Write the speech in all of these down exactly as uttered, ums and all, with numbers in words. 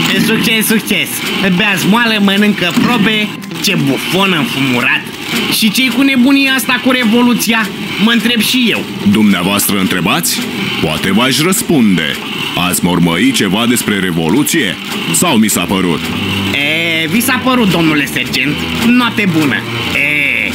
Succes, succes! Bea-ți moale, mănâncă probe. Ce bufon înfumurat! Și ce-i cu nebunia asta cu revoluția? Mă întreb și eu. Dumneavoastră întrebați? Poate v-aș răspunde. Ați mormăit ceva despre revoluție? Sau mi s-a părut? E, vi s-a părut, domnule sergent. Noapte bună. E...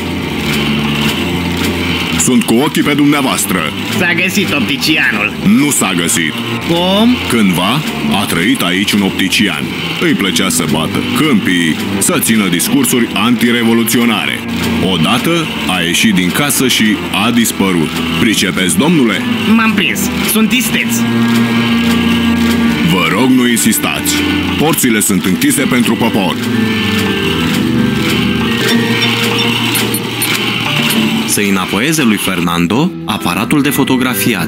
Sunt cu ochii pe dumneavoastră. S-a găsit opticianul. Nu s-a găsit. Cum? Cândva a trăit aici un optician. Îi plăcea să bată câmpii, să țină discursuri antirevoluționare. Odată a ieșit din casă și a dispărut. Pricepeți, domnule? M-am prins. Sunt isteț. Vă rog, nu insistați. Porțile sunt închise pentru popor. Să-i înapoieze lui Fernando aparatul de fotografiat.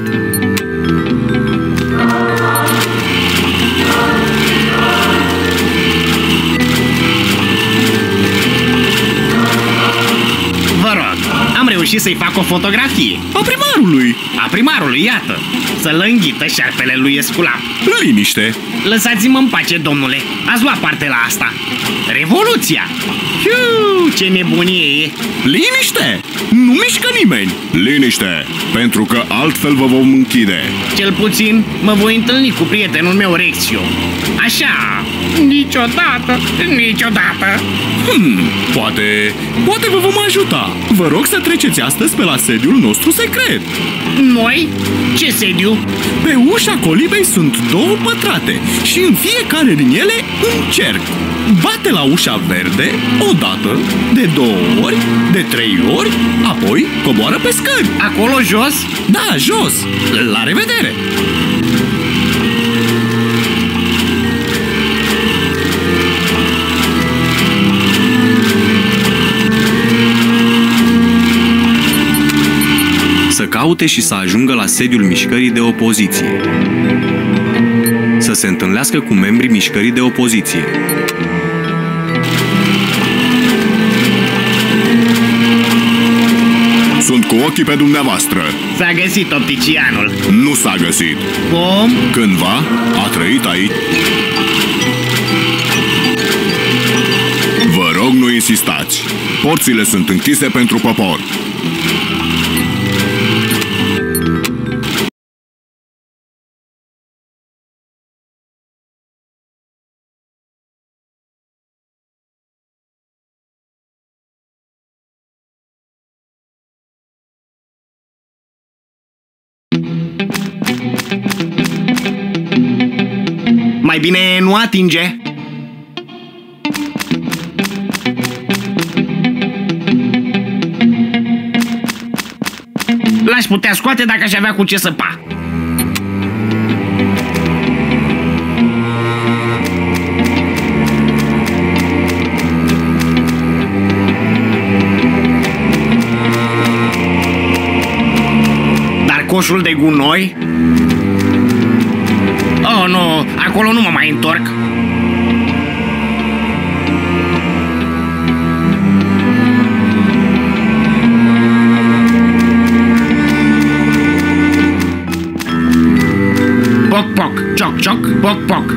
Vă rog, am reușit să-i fac o fotografie. A primarului. A primarului, iată. Să-l înghită șarpele lui Esculap. Liniște. Lăsați-mă în pace, domnule. Ați luat parte la asta. Revoluția! Hiu, ce nebunie e! Liniște! Nu mișcă nimeni! Liniște! Pentru că altfel vă vom închide. Cel puțin mă voi întâlni cu prietenul meu Rexio. Așa, niciodată, niciodată. Hmm, poate, poate vă vom ajuta. Vă rog să treceți astăzi pe la sediul nostru secret. Noi? Ce sediu? Pe ușa colibei sunt două pătrate și în fiecare din ele un cerc. Bate la ușa verde o dată, de două ori, de trei ori, apoi coboară pe scări. Acolo jos? Da, jos. La revedere! Să caute și să ajungă la sediul mișcării de opoziție. Să se întâlnească cu membrii mișcării de opoziție. Sunt cu ochii pe dumneavoastră. S-a găsit opticianul. Nu s-a găsit. Cum? Cândva a trăit aici. Vă rog, nu insistați. Porțile sunt închise pentru popor. Mai bine nu atinge. L-aș putea scoate dacă aș avea cu ce săpa. Dar coșul de gunoi? Oh, nu, acolo nu mă mai întorc. Poc, poc, cioc, cioc, poc, poc.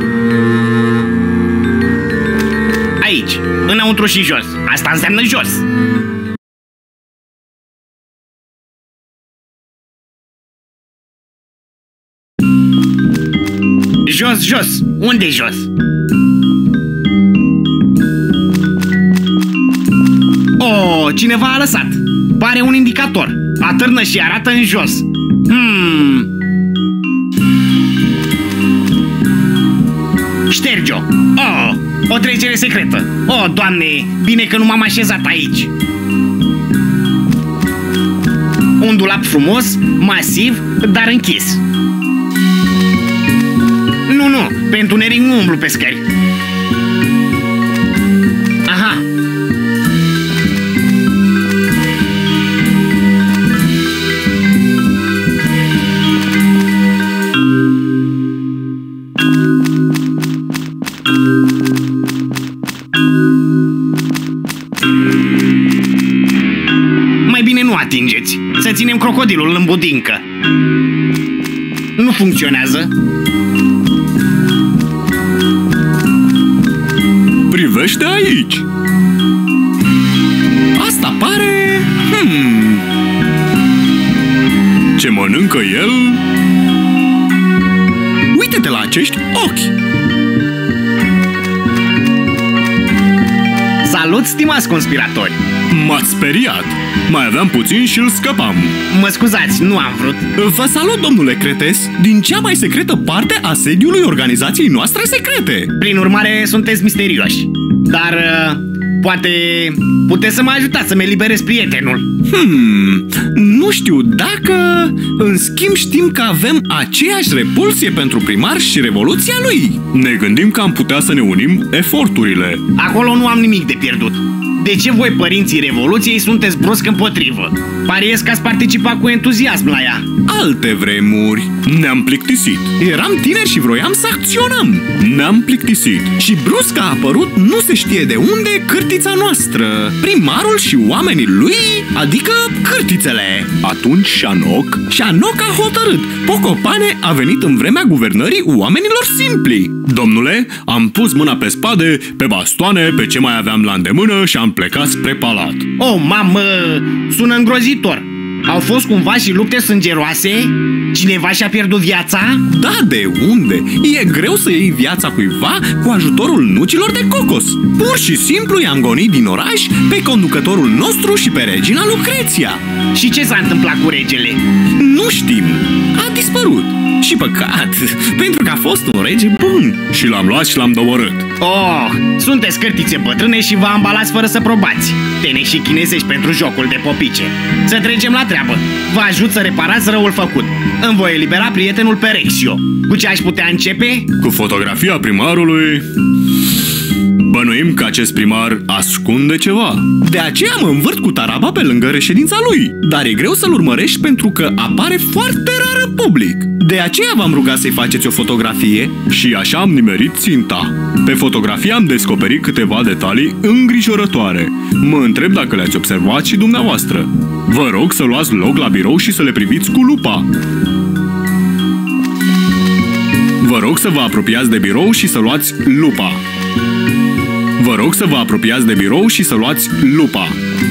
Aici, înăuntru și jos. Asta înseamnă jos. Jos, jos. Unde jos? Oh, cineva a lăsat. Pare un indicator. Atârnă și arată în jos. Hmm. Șterge-o. Oh, o trecere secretă. Oh, Doamne, bine că nu m-am așezat aici. Un dulap frumos, masiv, dar închis. Nu, nu, pe întuneric nu umblu pe scări. Aha. Mai bine nu atingeți. Să ținem crocodilul în budincă. Nu funcționează. potrivește aici. Asta pare... Hmm... Ce mănâncă el? Uite-te la acești ochi! Salut, stimați conspiratori! M-ați speriat! Mai aveam puțin și îl scăpam. Mă scuzați, nu am vrut. Vă salut, domnule Cretes, din cea mai secretă parte a sediului organizației noastre secrete. Prin urmare, sunteți misterioși. Dar, uh, poate, puteți să mă ajutați să-mi eliberez prietenul. Hmm, nu știu dacă... În schimb știm că avem aceeași repulsie pentru primar și revoluția lui. Ne gândim că am putea să ne unim eforturile. Acolo nu am nimic de pierdut. De ce voi, părinții Revoluției, sunteți brusc împotrivă? Pariez că ați participat cu entuziasm la ea. Alte vremuri. Ne-am plictisit. Eram tineri și vroiam să acționăm. Ne-am plictisit. Și brusc a apărut, nu se știe de unde, cârtița noastră. Primarul și oamenii lui, adică cârtițele. Atunci Șanoc... Șanoc a hotărât. Pocopane a venit în vremea guvernării oamenilor simpli. Domnule, am pus mâna pe spade, pe bastoane, pe ce mai aveam la îndemână și am plecat spre palat. Oh, mamă, sună îngrozitor. Au fost cumva și lupte sângeroase? Cineva și-a pierdut viața? Da, de unde? E greu să iei viața cuiva cu ajutorul nucilor de cocos. Pur și simplu i-am gonit din oraș pe conducătorul nostru și pe regina Lucreția. Și ce s-a întâmplat cu regele? Nu știm. A dispărut. Și păcat, pentru că a fost un rege bun. Și l-am luat și l-am doborât. Oh, sunteți cârtițe bătrâne și vă ambalați fără să probați. Tene și chinezești pentru jocul de popice. Să trecem la treabă. Vă ajut să reparați răul făcut. Îmi voi elibera prietenul Perexio. Cu ce aș putea începe? Cu fotografia primarului. Bănuim că acest primar ascunde ceva. De aceea mă învârt cu taraba pe lângă reședința lui. Dar e greu să-l urmărești pentru că apare foarte rar în public. De aceea v-am rugat să-i faceți o fotografie și așa am nimerit ținta. Pe fotografie am descoperit câteva detalii îngrijorătoare. Mă întreb dacă le-ați observat și dumneavoastră. Vă rog să luați loc la birou și să le priviți cu lupa. Vă rog să vă apropiați de birou și să luați lupa. Vă rog să vă apropiați de birou și să luați lupa.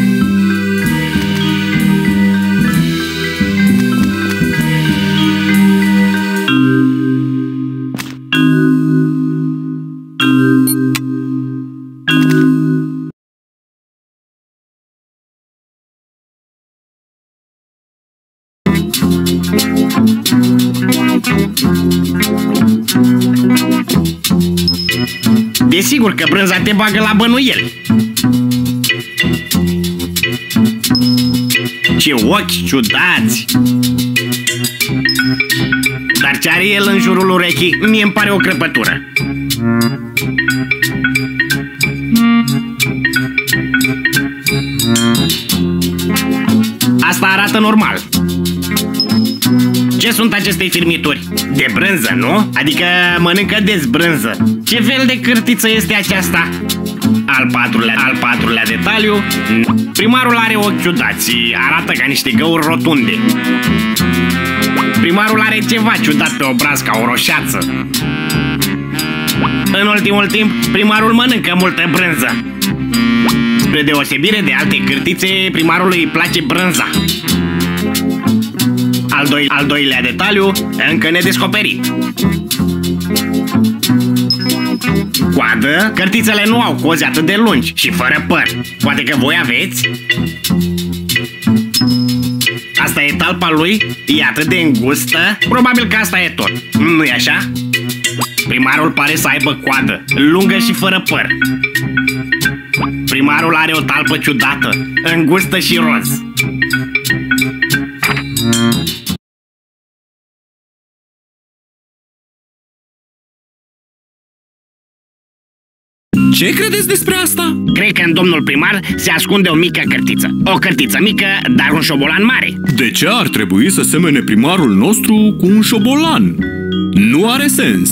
Desigur că brânza te bagă la bănuieli. Ce ochi ciudați! Dar ce are el în jurul urechii? Mie îmi pare o crăpătură. Asta arată normal. Ce sunt aceste firmituri? De brânză, nu? Adică mănâncă dezbrânză. Ce fel de cârtiță este aceasta? Al patrulea, al patrulea detaliu. Primarul are ochi ciudați, arată ca niște găuri rotunde. Primarul are ceva ciudat pe obraz, ca o roșață. În ultimul timp, primarul mănâncă multă brânză. Spre deosebire de alte cârtițe, primarului îi place brânza. Al, doi, al doilea detaliu, încă nedescoperit. Coadă, cărtițele nu au cozi atât de lungi și fără păr. Poate că voi aveți? Asta e talpa lui? E atât de îngustă? Probabil că asta e tot. Nu-i așa? Primarul pare să aibă coadă, lungă și fără păr. Primarul are o talpă ciudată, îngustă și roz. Ce credeți despre asta? Cred că în domnul primar se ascunde o mică cărtiță. O cărtiță mică, dar un șobolan mare. De ce ar trebui să semene primarul nostru cu un șobolan? Nu are sens.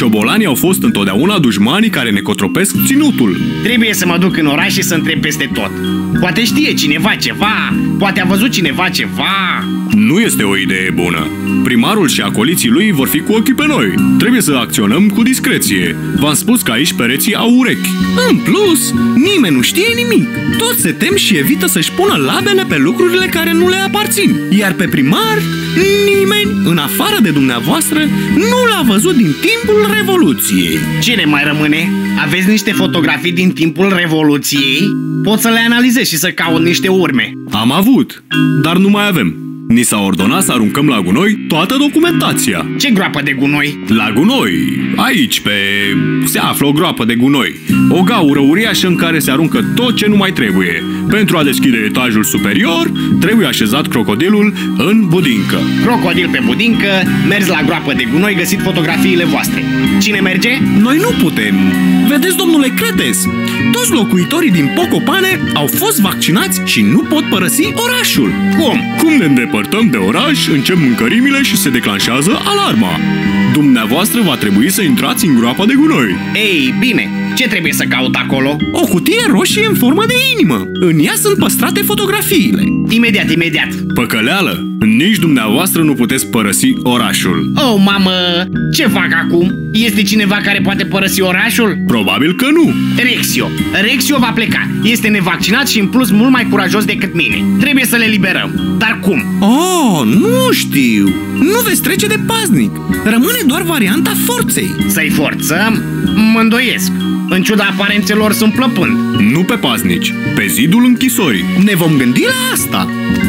Șobolanii au fost întotdeauna dușmanii care ne cotropesc ținutul. Trebuie să mă duc în oraș și să întreb peste tot. Poate știe cineva ceva, poate a văzut cineva ceva. Nu este o idee bună. Primarul și acoliții lui vor fi cu ochii pe noi. Trebuie să acționăm cu discreție. V-am spus că aici pereții au urechi. În plus, nimeni nu știe nimic. Toți se tem și evită să-și pună labele pe lucrurile care nu le aparțin. Iar pe primar, nimeni, în afară de dumneavoastră, nu l-a văzut din timpul Revoluției. Cine mai rămâne? Aveți niște fotografii din timpul Revoluției? Pot să le analizez și să caut niște urme. Am avut, dar nu mai avem. Ni s-a ordonat să aruncăm la gunoi toată documentația. Ce groapă de gunoi? La gunoi, aici pe... se află o groapă de gunoi. O gaură uriașă în care se aruncă tot ce nu mai trebuie. Pentru a deschide etajul superior, trebuie așezat crocodilul în budincă. Crocodil pe budincă, mers la groapă de gunoi, găsit fotografiile voastre. Cine merge? Noi nu putem. Vedeți, domnule Cretes, toți locuitorii din Pocopane au fost vaccinați și nu pot părăsi orașul. Cum? Cum ne îndepărtăm de oraș, încep mâncărimile și se declanșează alarma. Dumneavoastră va trebui să intrați în groapa de gunoi. Ei, bine, ce trebuie să caut acolo? O cutie roșie în formă de inimă. În ea sunt păstrate fotografiile. Imediat, imediat. Păcăleală, nici dumneavoastră nu puteți părăsi orașul. Oh, mamă, ce fac acum? Este cineva care poate părăsi orașul? Probabil că nu. Rexio. Rexio va pleca. Este nevaccinat și în plus mult mai curajos decât mine. Trebuie să le liberăm. Dar cum? Oh, nu știu. Nu veți trece de paznic. Rămâne doar varianta forței. Să-i forțăm? Mă îndoiesc. În ciuda aparențelor sunt plăpând. Nu pe paznici, pe zidul închisorii. Ne vom gândi la asta.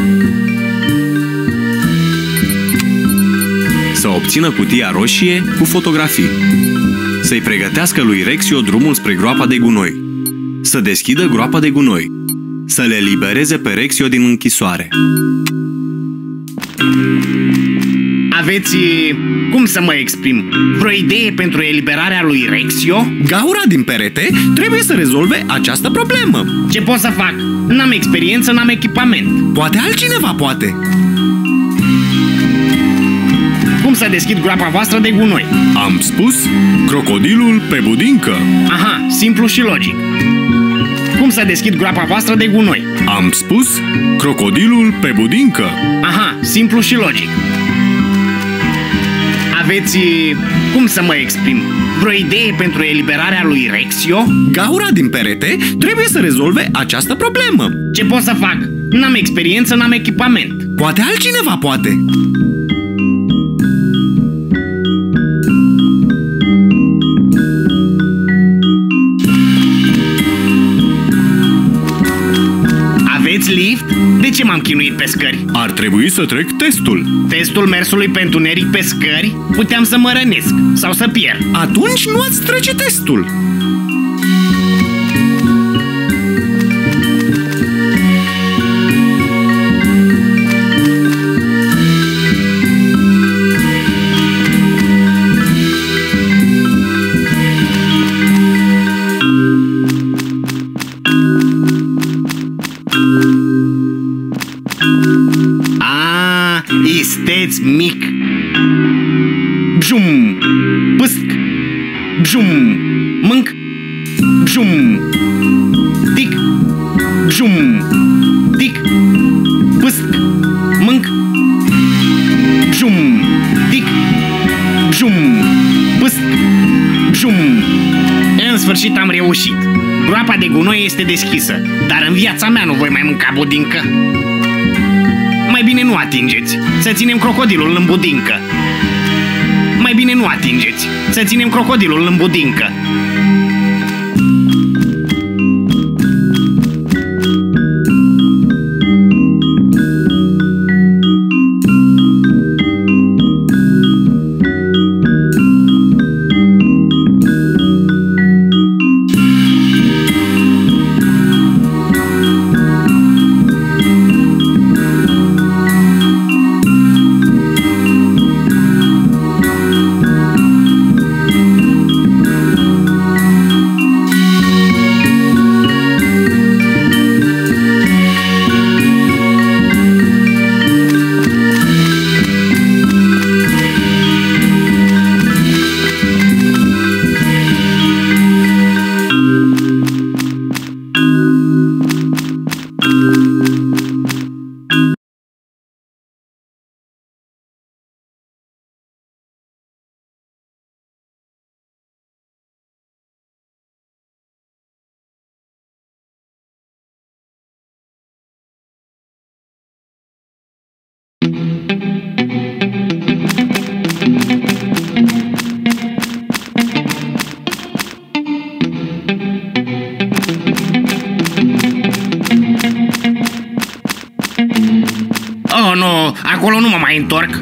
Să obțină cutia roșie cu fotografii. Să-i pregătească lui Rexio drumul spre groapa de gunoi. Să deschidă groapa de gunoi. Să le libereze pe Rexio din închisoare. Aveți, cum să mă exprim, vreo idee pentru eliberarea lui Rexio? Gaura din perete trebuie să rezolve această problemă. Ce pot să fac? N-am experiență, n-am echipament. Poate altcineva poate. Cum să deschid groapa voastră de gunoi? Am spus crocodilul pe budincă. Aha, simplu și logic. Cum să deschid groapa voastră de gunoi? Am spus crocodilul pe budincă. Aha, simplu și logic. Aveți, cum să mă exprim, vreo idee pentru eliberarea lui Rexio? Gaura din perete trebuie să rezolve această problemă. Ce pot să fac? N-am experiență, n-am echipament. Poate altcineva poate. Aveți lift? De ce m-am chinuit pe scări? Ar trebui să trec testul. Testul mersului pe întuneric pe scări? Puteam să mă rănesc sau să pierd. Atunci nu ați trece testul. A, isteț mic. Bjum, pâsc, bjum, mânc, bjum, tic, bjum, tic, pâsc, mânc, bjum, tic, bjum, pâsc, bjum. În sfârșit am reușit. Groapa de gunoi este deschisă, dar în viața mea nu voi mai mânca budincă. Mai bine nu atingeți, să ținem crocodilul în budincă. Mai bine nu atingeți, să ținem crocodilul în budincă. Oh, nu, acolo nu mă mai întorc.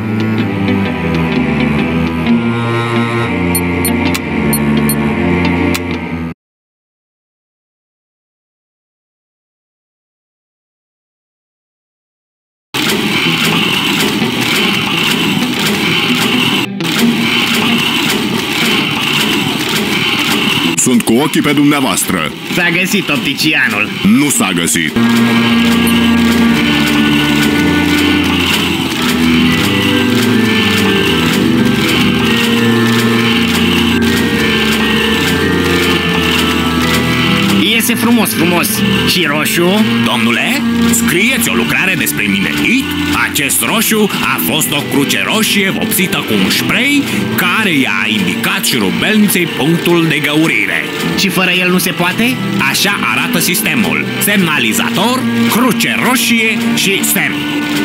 Sunt cu ochii pe dumneavoastră. S-a găsit opticianul. Nu s-a găsit. Iese frumos, frumos. Și roșu? Domnule, scrieți o lucrare despre minerit? Acest roșu a fost o cruce roșie vopsită cu un spray care i-a indicat șurubelniței punctul de găurire. Și fără el nu se poate? Așa arată sistemul. Semnalizator, cruce roșie și semn.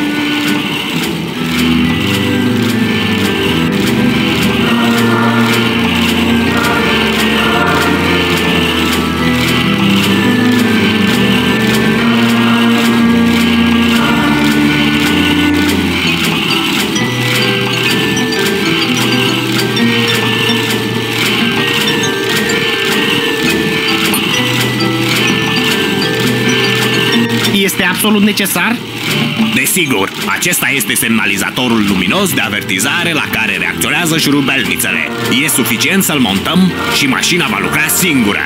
Este absolut necesar? Desigur, acesta este semnalizatorul luminos de avertizare la care reacționează șurubelnițele. E suficient să-l montăm și mașina va lucra singură.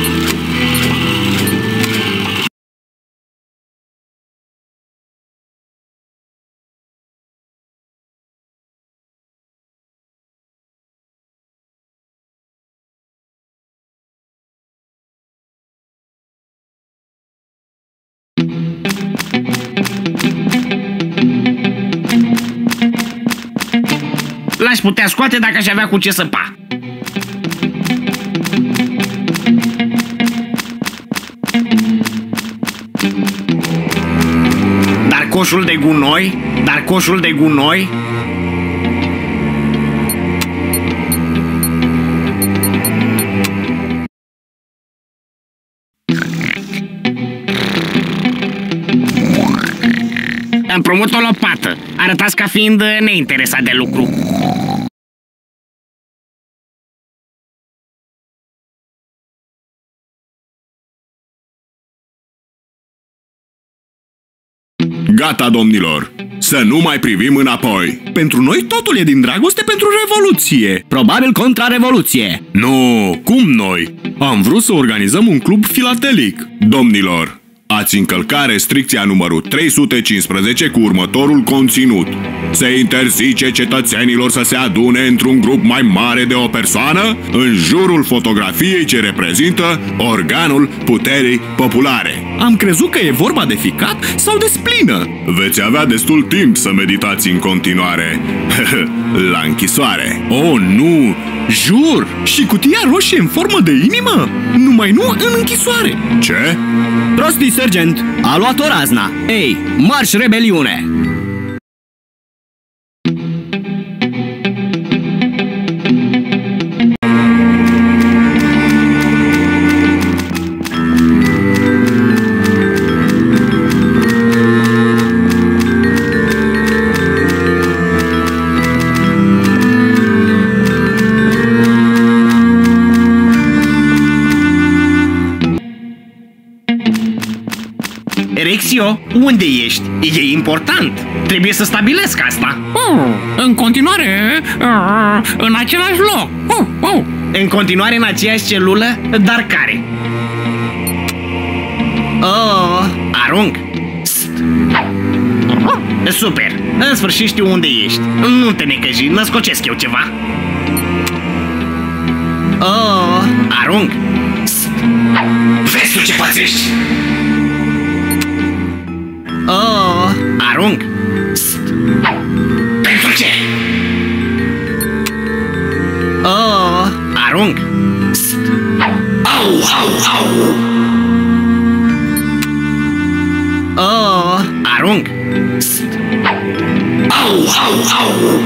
L-aș putea scoate dacă aș avea cu ce săpa. Dar coșul de gunoi? Dar coșul de gunoi? Împrumut o lopată. Arătați ca fiind neinteresat de lucru. Gata, domnilor! Să nu mai privim înapoi. Pentru noi totul e din dragoste pentru Revoluție. Probabil contra Revoluție. Nu, cum noi? Am vrut să organizăm un club filatelic. Domnilor, ați încălcat restricția numărul trei sute cincisprezece cu următorul conținut. Se interzice cetățenilor să se adune într-un grup mai mare de o persoană în jurul fotografiei ce reprezintă organul puterii populare. Am crezut că e vorba de ficat sau de splină. Veți avea destul timp să meditați în continuare. La închisoare. Oh, nu! Jur! Și cutia roșie în formă de inimă? Numai nu în închisoare. Ce? Prostii, sergent! A luat-o razna! Ei, marș rebeliune! Rexio, unde ești? E important. Trebuie să stabilesc asta. Oh, în continuare, uh, în același loc. Oh, oh. În continuare în aceeași celulă, dar care? Oh, arunc. Psst. Super. În sfârșit știu unde ești. Nu te necăji, născocesc eu ceva. Oh, arunc. Psst. Vezi tu ce pățești? Oh, arunc. Psst. Pentru ce? Oh, arunc. Psst. Au, au, au. Oh, arunc. Psst. Au, au, au.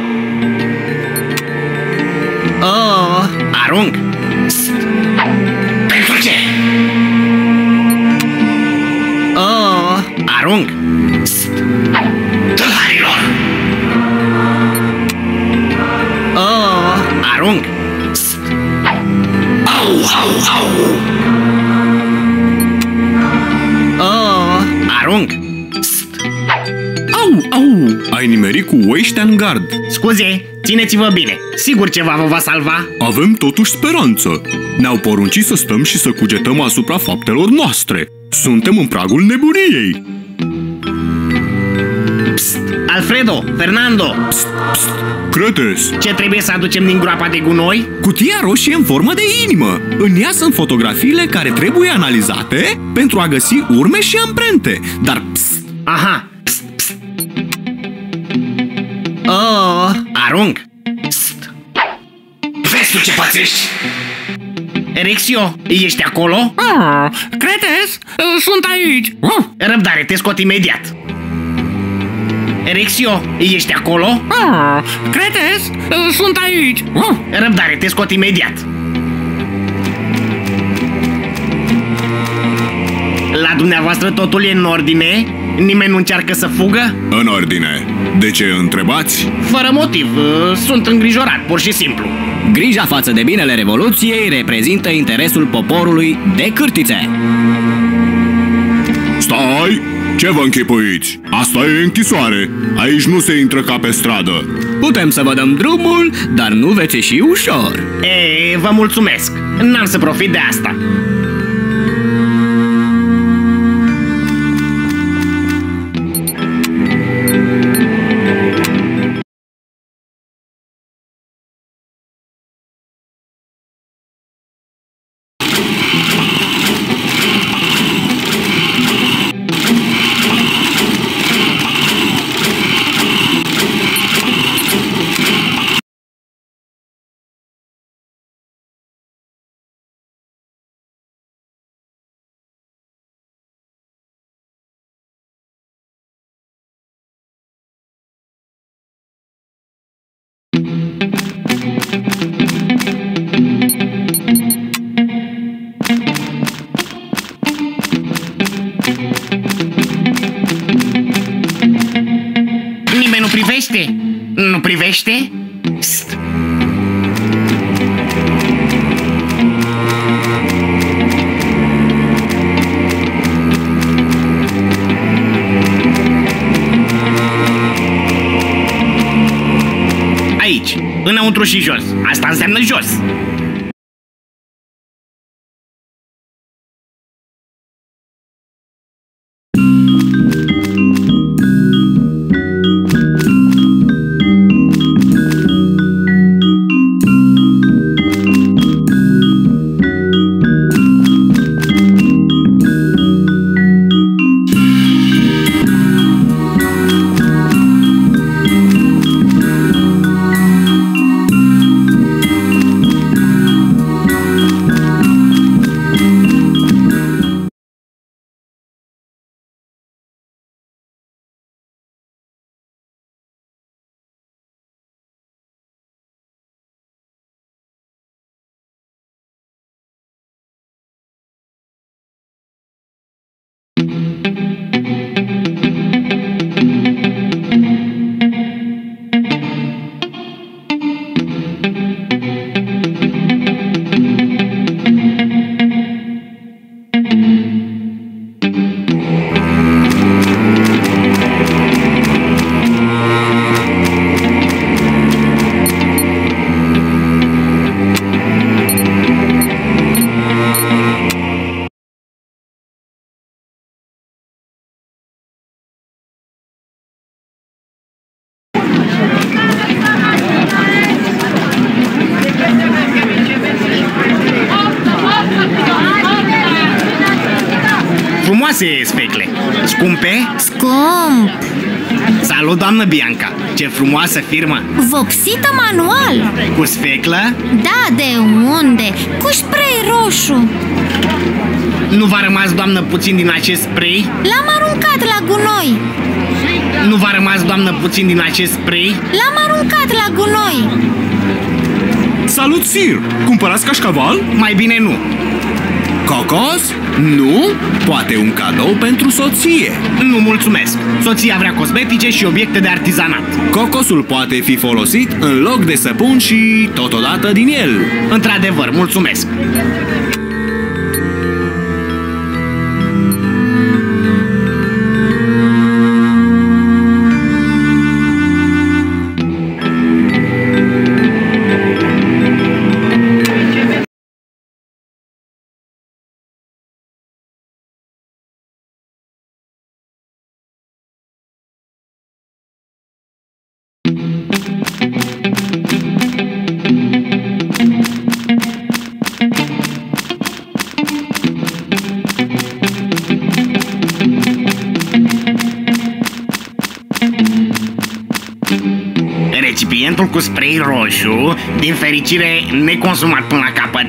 Oh, arunc. Psst. Pentru ce? Oh, arunc. Psst. Au, ai nimerit cu Weishtangard. Scuze, țineți-vă bine. Sigur ceva vă va salva? Avem totuși speranță. Ne-au poruncit să stăm și să cugetăm asupra faptelor noastre. Suntem în pragul nebuniei. Psst, Alfredo, Fernando. Psst, psst. Cretes, Ce trebuie să aducem din groapa de gunoi? cutia roșie în formă de inimă. În ea sunt fotografiile care trebuie analizate pentru a găsi urme și amprente. Dar psst, Aha. Psst, psst. Oh, arunc. Psst. Vezi tu ce pățești? Rexio, ești acolo? Ah, Cretes, sunt aici. Ah, Răbdare, te scot imediat. Rexio, ești acolo? ah, Cretes, sunt aici. Ah, Răbdare, te scot imediat. La dumneavoastră totul e în ordine? Nimeni nu încearcă să fugă? În ordine. De ce întrebați? Fără motiv, sunt îngrijorat, pur și simplu. Grija față de binele Revoluției reprezintă interesul poporului de cârtițe. Stai! Ce vă închipuiți? Asta e închisoare. Aici nu se intră ca pe stradă. Putem să vă dăm drumul, dar nu veți ieși ușor. E, vă mulțumesc. N-am să profit de asta. Nimeni nu privește? Nu privește? Psst. Aici, înăuntru și jos. Asta înseamnă jos. Frumoase sfecle. Scumpe? Scump! Salut, doamnă Bianca. Ce frumoasă firmă. Vopsită manual. Cu sfeclă? Da, de unde? Cu spray roșu. Nu v-a rămas, doamnă, puțin din acest spray? L-am aruncat la gunoi. Nu v-a rămas, doamnă, puțin din acest spray? L-am aruncat la gunoi. salut, Sir! Cumpărați cașcaval? Mai bine nu. Cocos? Nu? Poate un cadou pentru soție. Nu mulțumesc. Soția vrea cosmetice și obiecte de artizanat. Cocosul poate fi folosit în loc de săpun și totodată din el. Într-adevăr, mulțumesc. recipientul cu spray roșu, din fericire neconsumat până la capăt.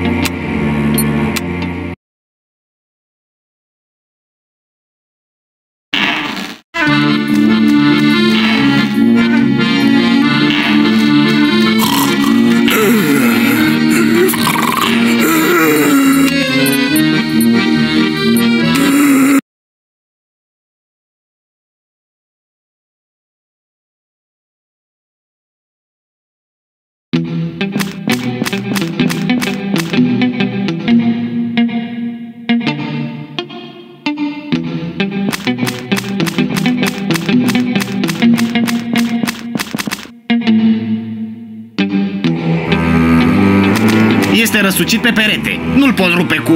Este răsucit pe perete. Nu-l pot rupe cu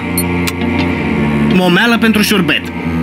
momeală pentru șurbet.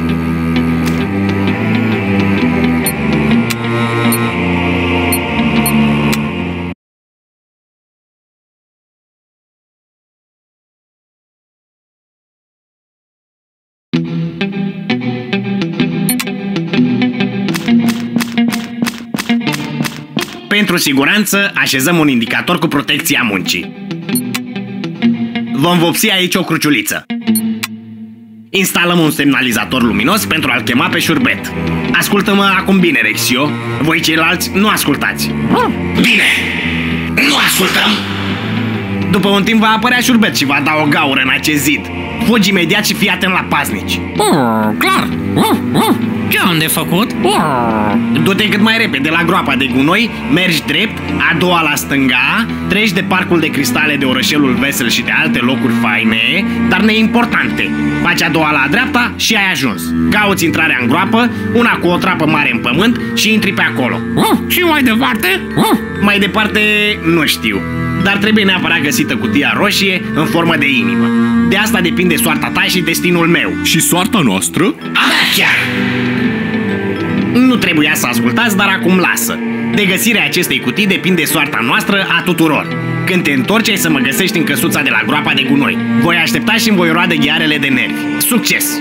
Pentru siguranță, așezăm un indicator cu protecția muncii. Vom vopsi aici o cruciuliță. Instalăm un semnalizator luminos pentru a-l chema pe șurbet. Ascultă-mă acum bine, Rexio. Voi ceilalți nu ascultați. Bine, nu ascultăm. După un timp va apărea șurbet și va da o gaură în acest zid. Fugi imediat și fii atent la paznici. Oh, clar. Oh, oh. Ce am de făcut? Oh. Du-te cât mai repede la groapa de gunoi, mergi drept, a doua la stânga, treci de parcul de cristale de orășelul Vesel și de alte locuri faine, dar neimportante. Faci a doua la dreapta și ai ajuns. Cauți intrarea în groapă, una cu o trapă mare în pământ și intri pe acolo. Oh, și mai departe? Oh. Mai departe nu știu, dar trebuie neapărat găsită cutia roșie în formă de inimă. De asta depinde soarta ta și destinul meu. Și soarta noastră? A mea chiar. Nu trebuia să ascultați, dar acum lasă. De găsirea acestei cutii depinde soarta noastră a tuturor. Când te întorci ai să mă găsești în căsuța de la groapa de gunoi. Voi aștepta și îmi voi roade ghearele de nervi. Succes!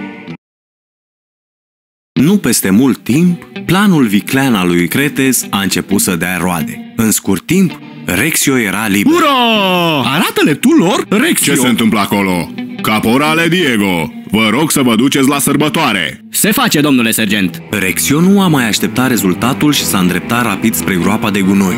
Nu peste mult timp, planul viclean al lui Cretes a început să dea roade. În scurt timp, Rexio era liber. Ura! Arată-le tu lor, Rexio! Ce se întâmplă acolo? Caporale Diego, vă rog să vă duceți la sărbătoare. Se face, domnule sergent. Rexio nu a mai așteptat rezultatul și s-a îndreptat rapid spre groapa de gunoi.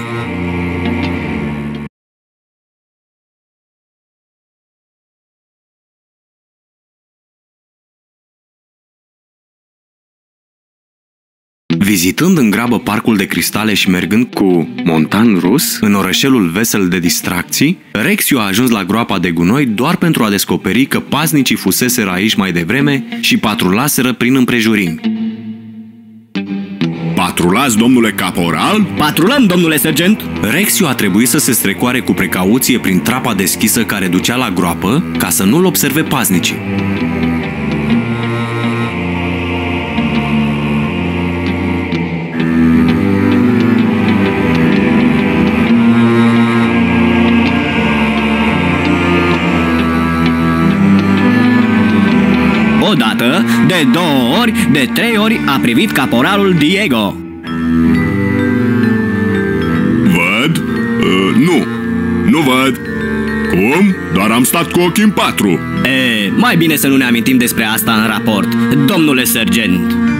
Vizitând în grabă parcul de cristale și mergând cu montan rus în orășelul Vesel de distracții, Rexio a ajuns la groapa de gunoi doar pentru a descoperi că paznicii fuseseră aici mai devreme și patrulaseră prin împrejurimi. Patrulați, domnule caporal? Patrulăm, domnule sergent. Rexio a trebuit să se strecoare cu precauție prin trapa deschisă care ducea la groapă ca să nu-l observe paznicii. Odată, de două ori, de trei ori a privit caporalul Diego. Văd? Uh, nu. Nu văd. Cum? Doar am stat cu ochii în patru. E, mai bine să nu ne amintim despre asta în raport, domnule sergent.